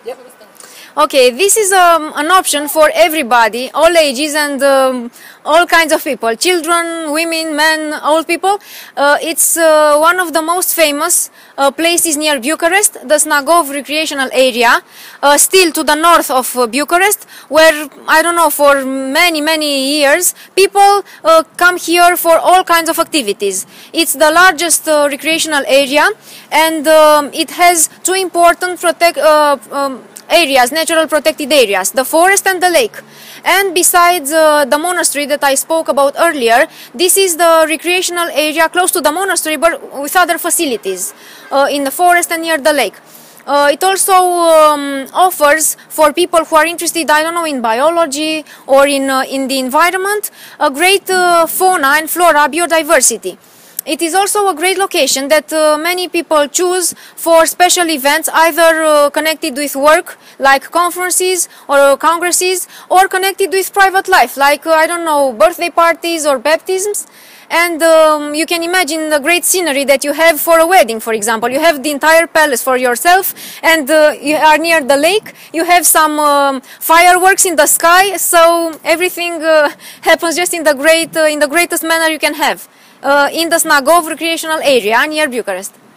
Okay, this is an option for everybody, all ages and all kinds of people, children, women, men, old people. It's one of the most famous places near Bucharest, the Snagov recreational area, still to the north of Bucharest, where, I don't know, for many years, people come here for all kinds of activities. It's the largest recreational area, and it has two important areas, natural protected areas, the forest and the lake. And besides the monastery that I spoke about earlier, this is the recreational area close to the monastery but with other facilities in the forest and near the lake. It also offers for people who are interested, I don't know, in biology or in the environment, a great fauna and flora biodiversity. It is also a great location that many people choose for special events, either connected with work, like conferences or congresses, or connected with private life, like, I don't know, birthday parties or baptisms. And you can imagine the great scenery that you have for a wedding, for example. You have the entire palace for yourself, and you are near the lake. You have some fireworks in the sky, so everything happens just in the greatest manner you can have. In the Snagov recreational area near Bucharest.